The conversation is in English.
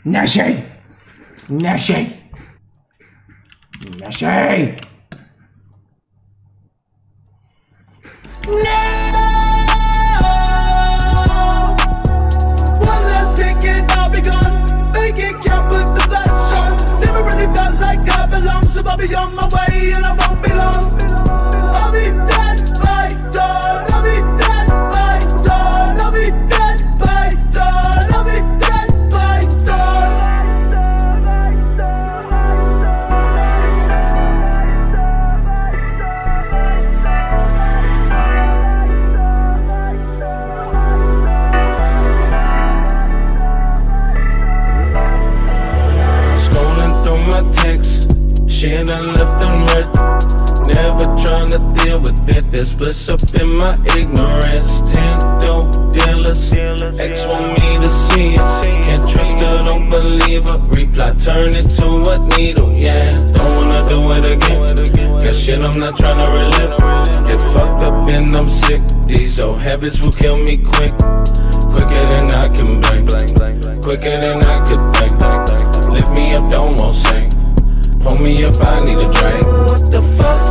Nashe! Nashe! Nashe! No! One last pick and I'll be gone. Make it count, put the flash on. Never really felt like I belong, so I'll be on my way and I won't be long. I'll be dead by dawn. I'll be dead by dawn. I'll be dead by dawn. I'll be dead by dawn. Scrolling through my texts, shit I left unread. Never trying to deal with it. There's bliss up in my ignorance. 10 dope dealers, X want me to see it. Can't trust her, don't believe her. Reply turn it to a needle, yeah. Don't wanna do it again. That shit I'm not trying to relive. Get fucked up and I'm sick. These old habits will kill me quick. Quicker than I can blink. Quicker than I could think. Lift me up, don't want sing. Pull me up, I need a drink. What the fuck?